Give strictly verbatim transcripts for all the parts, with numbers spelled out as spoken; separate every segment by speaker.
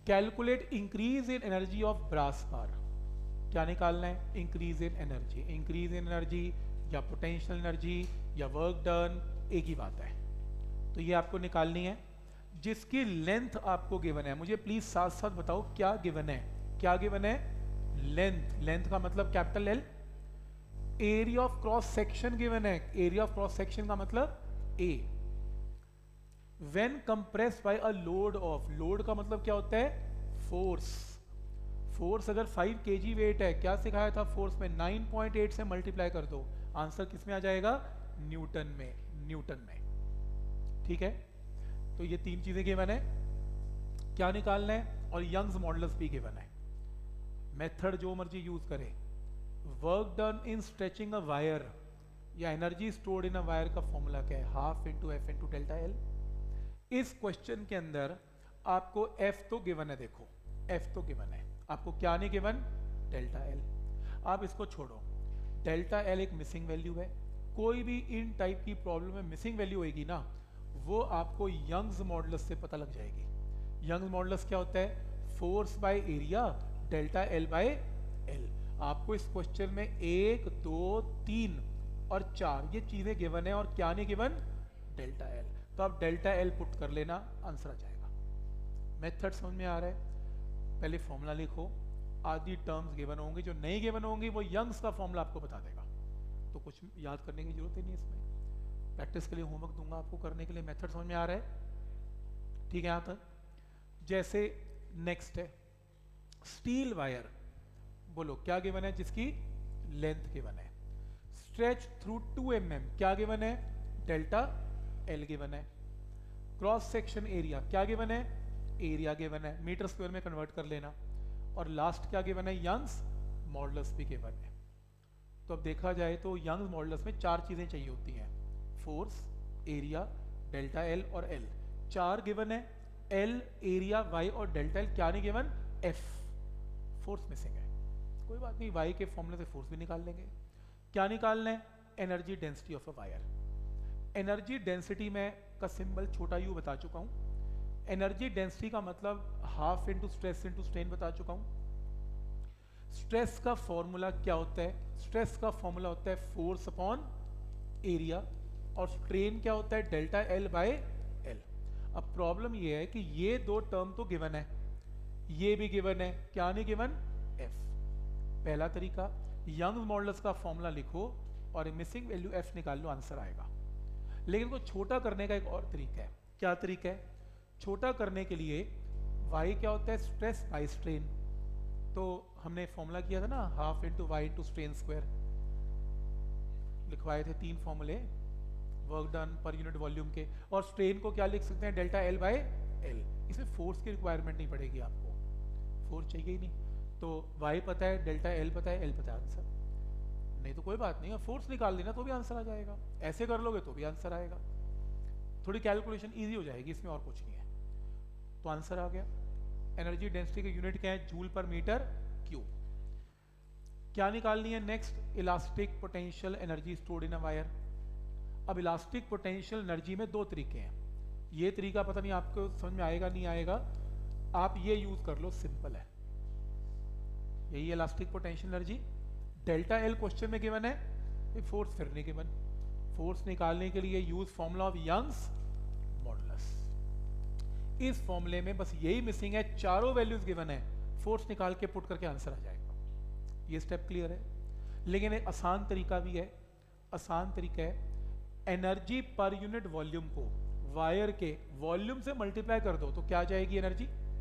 Speaker 1: Calculate increase in energy of brass bar. क्या निकालना है? Increase in energy. Increase in energy या potential energy या वर्क डन, एक ही बात है। तो ये आपको निकालनी है, जिसकी लेंथ आपको गिवन है। मुझे प्लीज साथ साथ बताओ क्या गिवन है। क्या गिवन है? लेंथ। लेंथ का मतलब capital L. Area of cross section given है। एरिया ऑफ क्रॉस सेक्शन का मतलब A. When compressed by a load of, load का मतलब क्या होता है? फोर्स। फोर्स अगर फाइव केजी वेट है, क्या सिखाया था फोर्स में? नाइन पॉइंट एट से मल्टीप्लाई कर दो, आंसर किस में आ जाएगा? न्यूटन में। न्यूटन में, ठीक है। तो ये तीन चीजें गिवन है, क्या निकालना है, और यंग्स मॉडुलस भी गिवन है। मेथड जो मर्जी यूज करे। Work done in stretching a wire या energy stored in a wire का फॉर्मूला क्या है? Half into F into delta L. इस क्वेश्चन के अंदर आपको एफ तो गिवन है, देखो एफ तो गिवन है, आपको क्या नहीं गिवन? Delta L. आप इसको छोड़ो, डेल्टा एल एक मिसिंग वैल्यू है। कोई भी इन टाइप की प्रॉब्लम में मिसिंग वैल्यू होगी ना, वो आपको यंग्स मॉडुलस से पता लग जाएगी। यंग्स मॉडुलस क्या होता है? Force by area delta L by L. आपको इस क्वेश्चन में एक, दो, तीन और चार ये चीजें गिवन है, और क्या नहीं गिवन? Delta L. तो आप डेल्टा एल पुट कर लेना, आंसर आ जाएगा। मेथड समझ में आ रहा है? पहले फॉर्मूला लिखो, आधी टर्म्स गिवन होंगी, जो नहीं गिवन होंगी वो यंग्स का फॉर्मूला आपको बता देगा, तो कुछ याद करने की जरूरत ही नहीं इसमें। प्रैक्टिस के लिए होमवर्क दूंगा आपको करने के लिए। मेथड समझ में आ रहा है? ठीक है यहाँ तक। जैसे नेक्स्ट है स्टील वायर, बोलो क्या गिवन है? जिसकी लेंथ गिवन है। Stretch through two M M, क्या गिवन है? डेल्टा एल गिवन है। क्रॉस सेक्शन एरिया क्या गिवन है? एरिया गिवन है, मीटर स्क्वायर में कन्वर्ट कर लेना। और लास्ट क्या गिवन है? यंग्स मॉडुलस भी गिवन है। तो अब देखा जाए तो यंग्स मॉडुलस में चार चीजें चाहिए होती हैं, फोर्स, एरिया, डेल्टा एल और एल। चार गिवन है, एल, एरिया, वाई और डेल्टा एल। क्या नहीं गिवन? एफ, फोर्स मिसिंग है। कोई बात नहीं, वाई के फॉर्मूले से फोर्स भी निकाल लेंगे। क्या निकालना है? Energy density of a wire. Energy density में का सिंबल छोटा यू बता चुका हूं। एनर्जी डेंसिटी का मतलब half into stress into strain बता चुका हूं। स्ट्रेस का फॉर्मूला क्या होता है? स्ट्रेस का फॉर्मूला होता है फोर्स अपॉन एरिया, और स्ट्रेन क्या होता है? Delta L by L. अब प्रॉब्लम ये है कि ये दो टर्म तो गिवन है, ये भी गिवन है, क्या नहीं गिवन? एफ। पहला तरीका, यंग्स मॉडुलस का फॉर्मूला लिखो और मिसिंग वैल्यू एफ निकाल लो, आंसर आएगा। लेकिन को छोटा करने का एक और तरीका है। क्या तरीका है? छोटा करने के लिए y क्या होता है? Stress by strain. तो हमने फॉर्मूला किया था ना, half into Y into strain square, लिखवाए थे तीन फॉर्मूले work done per unit volume के। और स्ट्रेन को क्या लिख सकते हैं? Delta L by L. इसमें फोर्स की रिक्वायरमेंट नहीं पड़ेगी आपको, फोर्स चाहिए ही नहीं। तो y पता है, डेल्टा एल पता है, एल पता है, आंसर। नहीं तो कोई बात नहीं, फोर्स निकाल देना तो भी आंसर आ जाएगा, ऐसे कर लोगे तो भी आंसर आएगा। थोड़ी कैलकुलेशन इजी हो जाएगी, इसमें और कुछ नहीं है। तो आंसर आ गया। एनर्जी डेंसिटी की यूनिट क्या है? जूल पर मीटर क्यूब। क्या निकालनी है next? Elastic potential energy stored in a wire. अब इलास्टिक पोटेंशियल एनर्जी में दो तरीके हैं। ये तरीका पता नहीं आपको समझ में आएगा नहीं आएगा, आप ये यूज कर लो, सिंपल है। यही elastic potential energy. Delta L question में गिवन है, फोर्स फिर नहीं गिवन। फोर्स निकालने के लिए use formula of Young's modulus. इस फॉर्मूले में बस यही मिसिंग है, चारों वैल्यूज गिवन है, फोर्स निकाल के पुट करके आंसर आ जाएगा। ये स्टेप क्लियर है। लेकिन एक आसान तरीका भी है। आसान तरीका है, एनर्जी पर यूनिट वॉल्यूम को वायर के वॉल्यूम से मल्टीप्लाई कर दो, तो क्या आ जाएगी? Energy.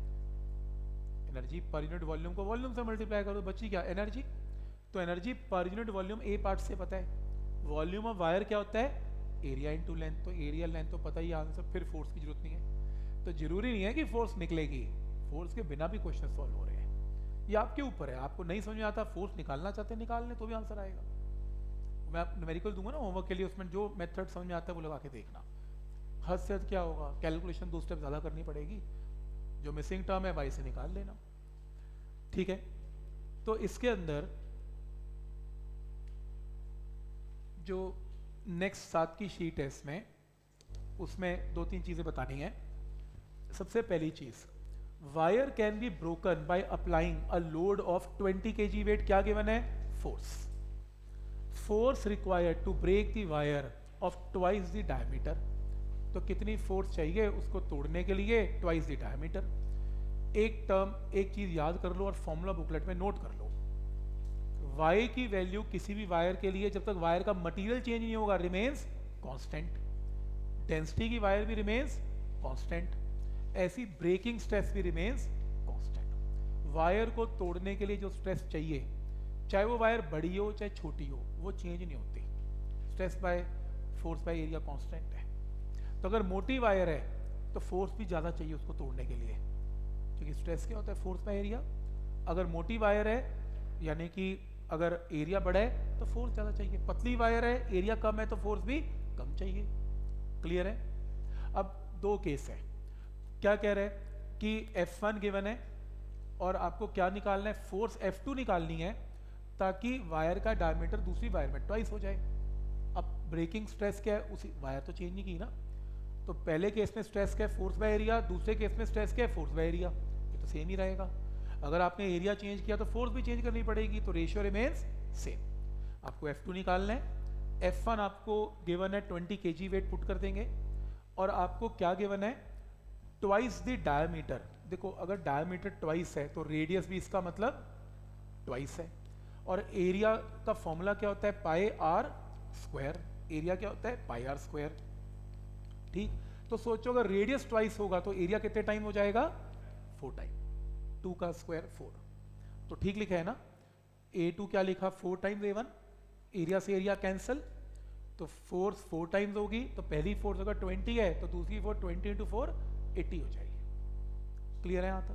Speaker 1: Energy per unit volume को वॉल्यूम से मल्टीप्लाई कर दो, बची क्या? एनर्जी। तो एनर्जी पर यूनिट वॉल्यूम ए पार्ट से पता है, वॉल्यूम ऑफ वायर क्या होता है? Area into length. तो एरिया लेंथ तो पता ही आंसर, फिर फोर्स की जरूरत नहीं है। तो जरूरी नहीं है कि फोर्स निकलेगी, फोर्स के बिना भी क्वेश्चन सॉल्व हो रहे हैं। ये आपके ऊपर है, आपको नहीं समझ में आता, फोर्स निकालना चाहते हैं निकाल लें तो भी आंसर आएगा। मैं आप न्यूमेरिकल दूंगा ना होमवर्क के लिए, उसमें जो मेथड समझ में आता है वो लगा के देखना। हद से हद क्या होगा? कैलकुलेशन दो स्टेप ज्यादा करनी पड़ेगी, जो मिसिंग टर्म है वाई से निकाल लेना, ठीक है। तो इसके अंदर जो नेक्स्ट सात की शीट है इसमें, उसमें दो तीन चीजें बतानी है। सबसे पहली चीज, wire can be broken by applying a load of twenty K G weight, क्या गिवन है, force. Force required to break the wire of twice the diameter, तो कितनी फोर्स चाहिए उसको तोड़ने के लिए, ट्वाइस द डायमीटर। एक टर्म, एक चीज याद कर लो और फॉर्मूला बुकलेट में नोट कर लो, वाई की वैल्यू किसी भी वायर के लिए जब तक वायर का मटेरियल चेंज नहीं होगा रिमेन्स कांस्टेंट, डेंसिटी की वायर भी रिमेन्स कांस्टेंट, ऐसी ब्रेकिंग स्ट्रेस भी रिमेन्स कांस्टेंट। वायर को तोड़ने के लिए जो स्ट्रेस चाहिए, चाहे वो वायर बड़ी हो चाहे छोटी हो, वो चेंज नहीं होती, stress by force by area constant है। तो अगर मोटी वायर है तो फोर्स भी ज़्यादा चाहिए उसको तोड़ने के लिए, क्योंकि स्ट्रेस क्या होता है, फोर्स बाय एरिया। अगर मोटी वायर है यानी कि अगर एरिया बड़ा है तो फोर्स ज़्यादा चाहिए, पतली वायर है एरिया कम है तो फोर्स भी कम चाहिए। क्लियर है? अब दो केस है, क्या कह रहे हैं कि एफ वन गिवन है और आपको क्या निकालना है, फोर्स एफ टू निकालनी है ताकि वायर का डायमीटर दूसरी वायर में ट्वाइस हो जाए। अब ब्रेकिंग स्ट्रेस क्या है, उसी वायर तो चेंज नहीं की ना, तो पहले केस में स्ट्रेस क्या है, फोर्स बाय एरिया, दूसरे केस में स्ट्रेस क्या है, फोर्स बाय एरिया, ये तो सेम ही रहेगा। अगर आपने एरिया चेंज किया तो फोर्स भी चेंज करनी पड़ेगी, तो रेशियो रिमेन्स सेम। आपको एफ टू निकालना है, एफ वन आपको गिवन है twenty K G weight put कर देंगे और आपको क्या गिवन है, ट्वाइस द डायमीटर। देखो अगर डायमीटर ट्वाइस है तो रेडियस भी इसका मतलब ट्वाइस है, और एरिया का फॉर्मूला क्या होता है, पाई आर स्क्वायर, एरिया क्या होता है, पाई आर स्क्वायर। ठीक, तो सोचो अगर रेडियस ट्वाइस होगा तो एरिया कितने टाइम हो जाएगा, फोर टाइम, टू का स्क्वायर फोर, तो ठीक लिखा है ना। ए टू क्या लिखा, four times A one, area से एरिया कैंसिल, तो फोर्स फोर टाइम्स होगी, तो पहली फोर्स अगर ट्वेंटी है तो दूसरी force twenty into four eighty हो जाएगी। क्लियर है यहाँ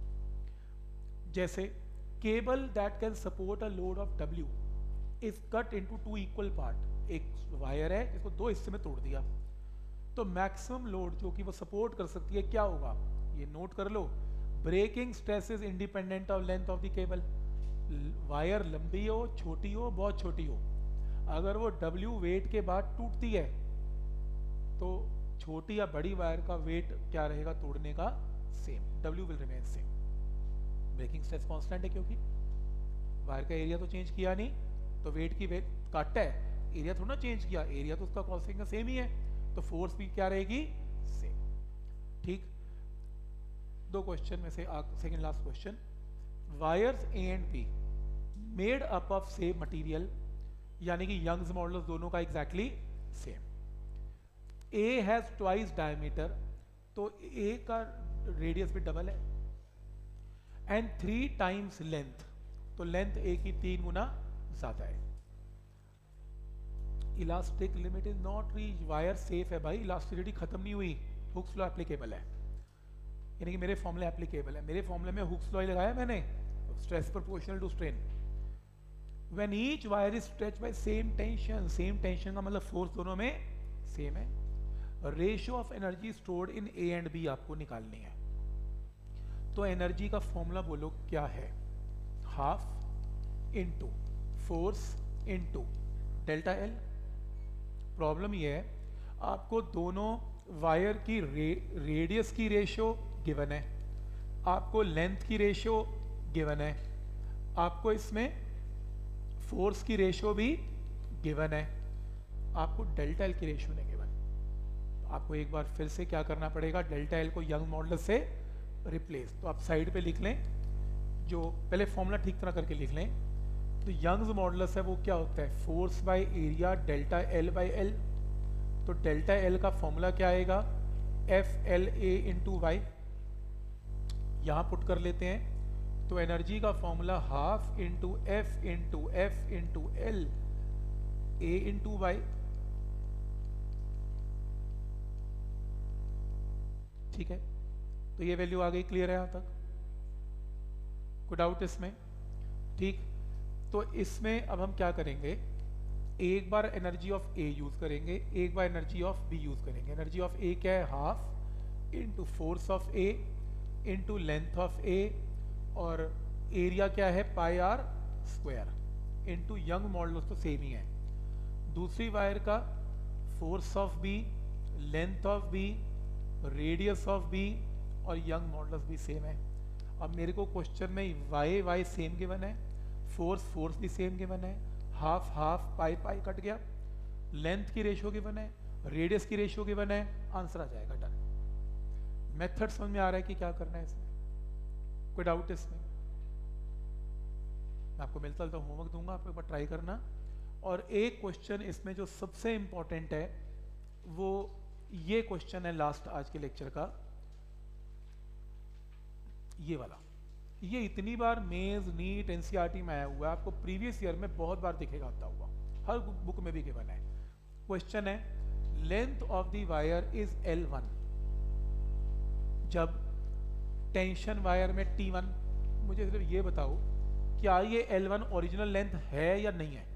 Speaker 1: तक? जैसे cable that can support a load of W is cut into two equal part, एक वायर है इसको दो हिस्से में तोड़ दिया, तो मैक्सिमम लोड जो कि वो सपोर्ट कर सकती है क्या होगा, ये नोट कर लो, breaking stress is independent of length of the cable. Wire लंबी हो, छोटी हो, बहुत छोटी हो, अगर वो डब्ल्यू वेट के बाद टूटती है तो छोटी या बड़ी वायर का वेट क्या रहेगा तोड़ने का, same, W will remain same. Breaking stress constant है क्योंकि वायर का एरिया तो चेंज किया नहीं, तो वेट की वेट काटा है, एरिया थोड़ा ना चेंज किया, एरिया तो उसका कांस्टेंट का सेम ही है, तो फोर्स भी क्या रहेगी, सेम। ठीक, दो क्वेश्चन में से second last question, wires A and B made up of same material, यानी कि यंग्स मॉडल्स दोनों का exactly same. A has twice diameter, तो ए का रेडियस भी डबल है, एंड थ्री टाइम्स लेंथ, तो लेंथ ए की तीन गुना ज्यादा है। Elastic limit is not reach, wire safe है भाई, इलास्टिसिटी खत्म नहीं हुई, हुक्स लॉ एप्लीकेबल है, यानी कि मेरे फॉर्मूले एप्लीकेबल है, मेरे फॉर्मूले में हुक्स लॉ ही लगाया मैंने, stress proportional to strain. When each wire is stretched by same tension, same tension का मतलब फोर्स दोनों में सेम है। Ratio of energy stored in A and B आपको निकालनी है, तो एनर्जी का फॉर्मूला बोलो क्या है, half into force into delta L. Problem ये है आपको दोनों वायर की रे, रेडियस की रेशियो गिवन है, आपको लेंथ की रेशियो गिवन है, आपको इसमें फोर्स की रेशियो भी गिवन है, आपको डेल्टा एल की रेशियो नहीं गिवन। आपको एक बार फिर से क्या करना पड़ेगा, डेल्टा एल को यंग मॉडल से रिप्लेस, तो आप साइड पे लिख लें, जो पहले फॉर्मूला ठीक तरह करके लिख लें, तो यंग्स मॉडुलस है वो क्या होता है, force by area delta L by L, तो डेल्टा एल का फॉर्मूला क्या आएगा, F L A into Y, यहाँ पुट कर लेते हैं, तो एनर्जी का formula half into F into F into L A into Y. ठीक है, तो ये वैल्यू आ गई, क्लियर है यहाँ तक, कोई डाउट इसमें? ठीक, तो इसमें अब हम क्या करेंगे, एक बार एनर्जी ऑफ ए यूज करेंगे, एक बार एनर्जी ऑफ बी यूज करेंगे। एनर्जी ऑफ ए क्या है, half into force of A into length of A, और एरिया क्या है, pi R square into Young modulus तो सेम ही है। दूसरी वायर का force of B, length of B, radius of B और यंग मॉडल्स भी सेम है। अब मेरे को क्वेश्चन में वाई वाई सेम गिवन है, फोर्स फोर्स भी सेम गिवन है, half half pi pi cut गया, लेंथ की रेशियो गिवन है, रेडियस की रेशियो गिवन है, आंसर आ जाएगा डन। मेथड समझ में आ रहा है कि क्या करना है इसमें? कोई डाउट इसमें? मैं आपको मिलता जुलता होमवर्क दूंगा, आप एक बार ट्राई करना। और एक क्वेश्चन इसमें जो सबसे इंपॉर्टेंट है वो ये क्वेश्चन है लास्ट आज के लेक्चर का, ये वाला। ये इतनी बार मेंस नीट एनसीईआरटी में आया हुआ है, आपको प्रीवियस ईयर में बहुत बार दिखेगा आता हुआ, हर बुक में भी गिवन है। क्वेश्चन है length of the wire is L one जब टेंशन वायर में टी वन। मुझे सिर्फ ये बताओ क्या ये एल वन ओरिजिनल लेंथ है या नहीं है?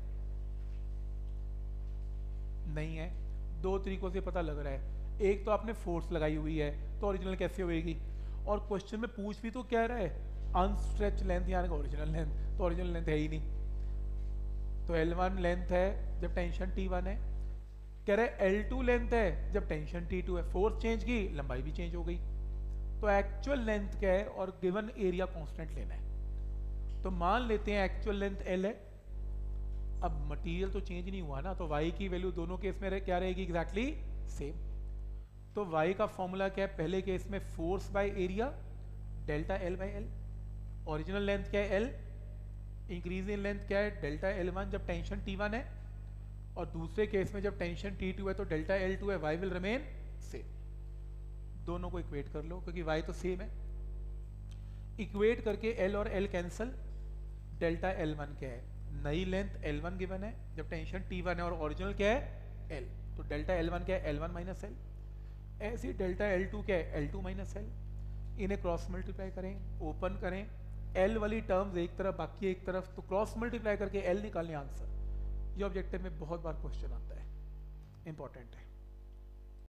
Speaker 1: नहीं है। दो तरीकों से पता लग रहा है, एक तो आपने फोर्स लगाई हुई है तो ओरिजिनल कैसे होएगी, और क्वेश्चन में पूछ भी तो क्या रहा है अनस्ट्रेच लेंथ यानी कि ओरिजिनल लेंथ, तो ओरिजिनल लेंथ है ही नहीं। तो एल वन लेंथ है जब टेंशन टी वन है, कह रहे एल टू लेंथ है जब टेंशन टी टू है, फोर्स चेंज की लंबाई भी चेंज हो गई। तो एक्चुअल लेंथ क्या है और गिवन एरिया कांस्टेंट लेना है। तो मान लेते हैं एक्चुअल लेंथ एल है, अब मटेरियल तो चेंज नहीं हुआ ना, तो y की वैल्यू दोनों केस में रहे, क्या रहेगी एग्जैक्टली सेम। तो y का फॉर्मूला क्या है? पहले केस में force by area delta L by L, original length क्या है एल, इंक्रीज इन लेंथ क्या है डेल्टा एल वन जब टेंशन टी वन है, और दूसरे केस में जब टेंशन टी टू है तो डेल्टा एल टू है, y विल रिमेन सेम। दोनों को इक्वेट कर लो क्योंकि y तो सेम है। इक्वेट करके l और l cancel, delta L one क्या है, नई लेंथ एल वन गिवन है जब टेंशन टी वन है, और ओरिजिनल क्या है L, तो डेल्टा एल वन क्या है एल वन माइनस एल। ऐसे डेल्टा एल टू क्या है एल टू माइनस एल। इन्हें क्रॉस मल्टीप्लाई करें, ओपन करें, L वाली टर्म्स एक तरफ बाकी एक तरफ, तो क्रॉस मल्टीप्लाई करके L निकालने आंसर। ये ऑब्जेक्टिव में बहुत बार क्वेश्चन आता है, इंपॉर्टेंट है।